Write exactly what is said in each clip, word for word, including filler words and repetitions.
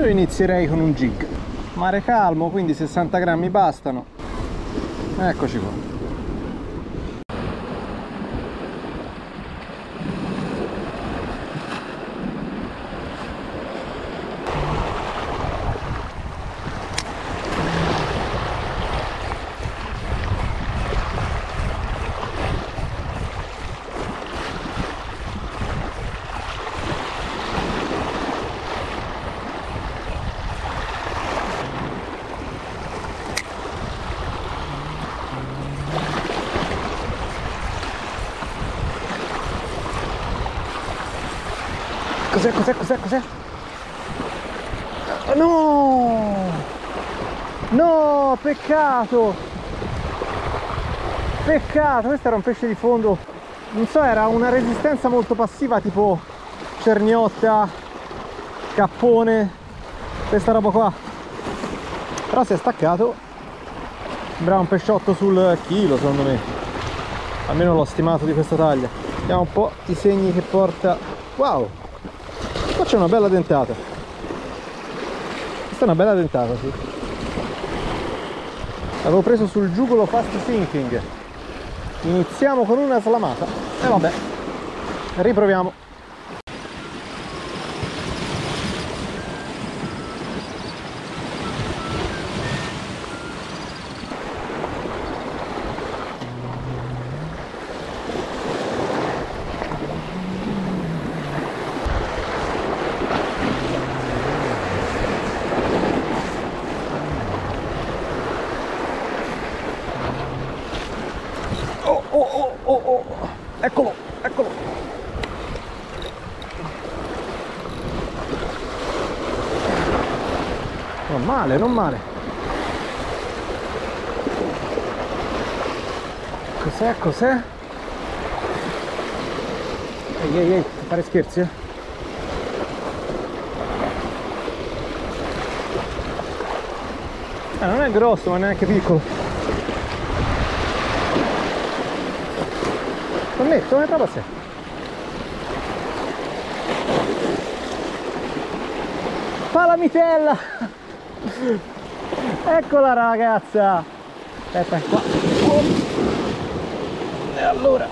Io inizierei con un jig. Mare calmo, quindi sessanta grammi bastano. Eccoci qua. Cos'è, cos'è, cos'è, cos'è? No! No, peccato! Peccato, questo era un pesce di fondo. Non so, era una resistenza molto passiva, tipo cerniotta, cappone, questa roba qua. Però si è staccato. Sembrava un pesciotto sul chilo, secondo me. Almeno l'ho stimato di questa taglia. Vediamo un po' i segni che porta. Wow! Qua c'è una bella dentata. Questa è una bella dentata, sì. L'avevo preso sul giugolo fast sinking. Iniziamo con una slamata. E vabbè, riproviamo. Oh, oh, oh, oh, oh. Eccolo, eccolo. Non male, non male. Cos'è, cos'è? Ehi, ehi, ehi, fare scherzi, eh? Eh, non è grosso, ma neanche piccolo. Netto, metà da sé. Palamitella! Eccola ragazza! Aspetta qua. Oh. E allora.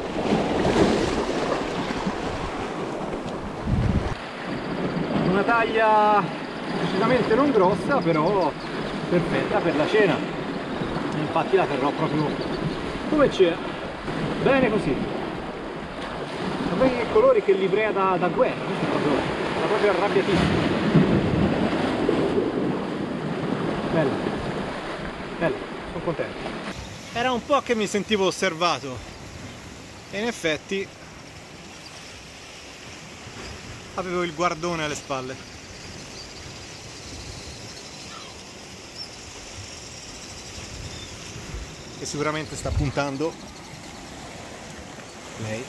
Una taglia decisamente non grossa, però perfetta per la cena. Infatti la terrò proprio come c'è. Bene così. Guarda che colori, che livrea da, da guerra, questo è proprio, è proprio arrabbiatissimo. Bella, bella, sono contento. Era un po' che mi sentivo osservato e in effetti avevo il guardone alle spalle. E sicuramente sta puntando lei.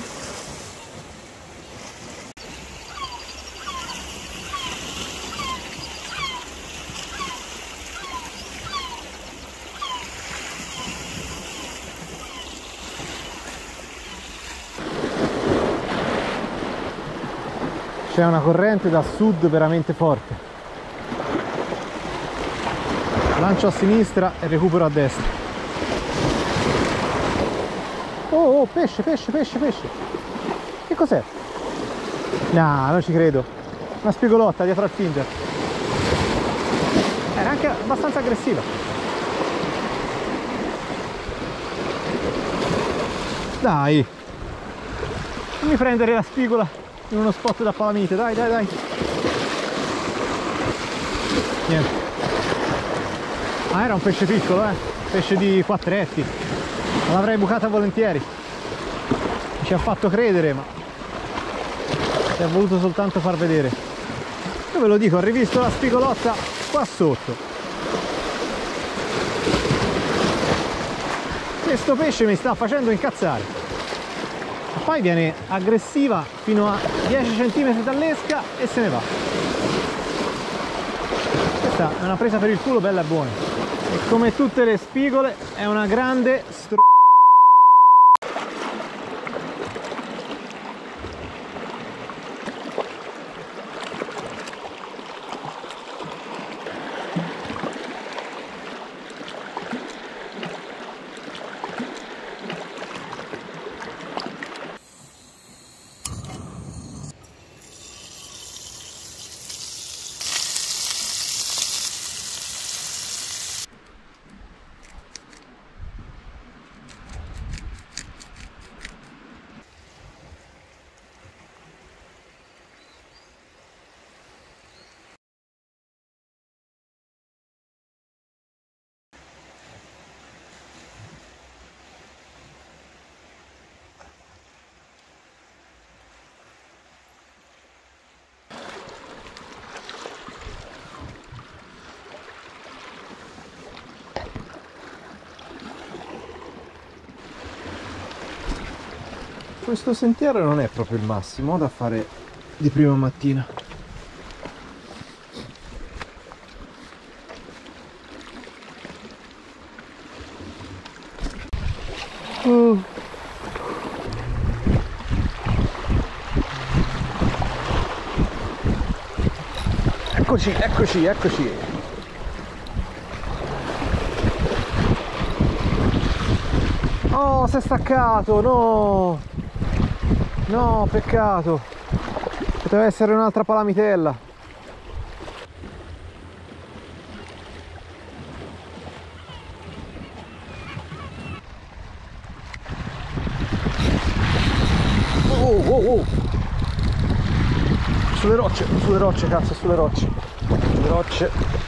C'è una corrente da sud veramente forte. Lancio a sinistra e recupero a destra. Oh, oh, pesce, pesce, pesce, pesce. Che cos'è? No, non ci credo. Una spigolotta dietro al finger. Era anche abbastanza aggressiva. Dai. Non mi prendere la spigola in uno spot da palamite, dai, dai, dai. Niente. Ah, era un pesce piccolo, eh. Pesce di quattretti. L'avrei bucata volentieri. Mi ci ha fatto credere, ma si è voluto soltanto far vedere. Io ve lo dico, ho rivisto la spigolotta qua sotto. Questo pesce mi sta facendo incazzare. Poi viene aggressiva fino a dieci centimetri dall'esca e se ne va. Questa è una presa per il culo bella e buona. E come tutte le spigole è una grande str... Questo sentiero non è proprio il massimo da fare di prima mattina. Uh. Eccoci, eccoci, eccoci. Oh, si è staccato, no! No, peccato. Poteva essere un'altra palamitella. Oh, oh, oh. Sulle rocce, sulle rocce, cazzo, sulle rocce. Sulle rocce.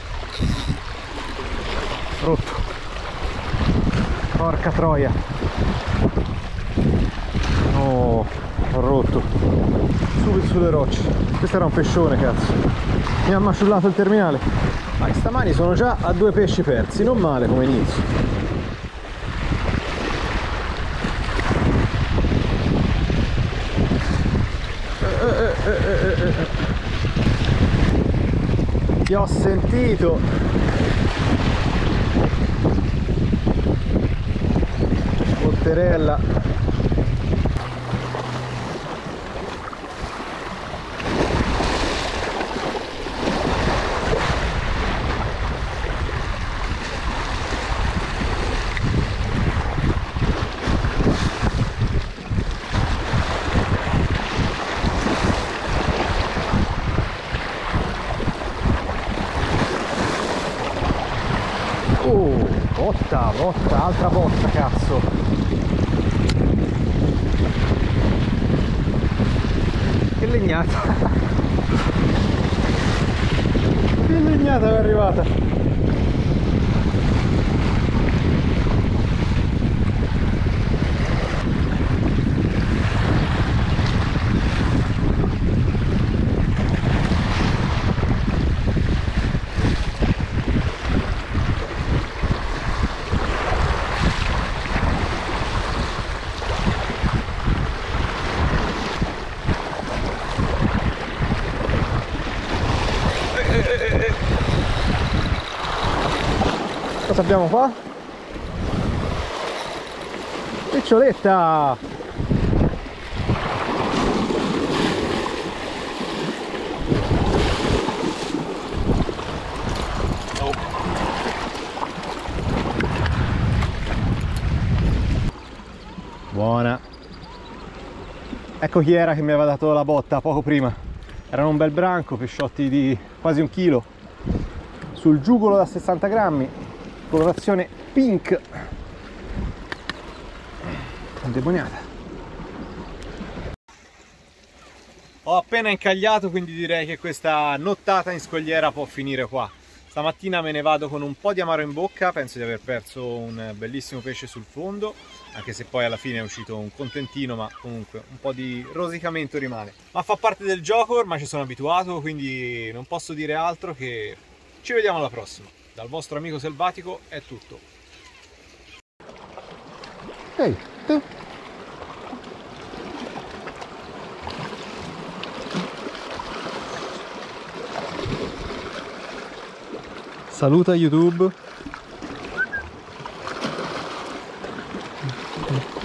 Rotto. Porca troia. No, ho rotto. Subito sulle rocce. Questo era un pescione, cazzo. Mi ha maciullato il terminale. Ma stamani sono già a due pesci persi, non male come inizio. Ti ho sentito. Botterella. Oh, botta, botta, altra botta, cazzo. Che legnata. Che legnata è arrivata. Cosa abbiamo qua? Piccioletta! Oh. Buona! Ecco chi era che mi aveva dato la botta poco prima. Erano un bel branco, pesciotti di quasi un chilo. Sul giugolo da sessanta grammi. Colorazione pink, indemoniata. Ho appena incagliato, quindi direi che questa nottata in scogliera può finire qua. Stamattina me ne vado con un po' di amaro in bocca, penso di aver perso un bellissimo pesce sul fondo, anche se poi alla fine è uscito un contentino, ma comunque un po' di rosicamento rimane. Ma fa parte del gioco, ormai ci sono abituato, quindi non posso dire altro che ci vediamo alla prossima. Dal vostro amico selvatico è tutto. Ehi, tu. Saluta YouTube.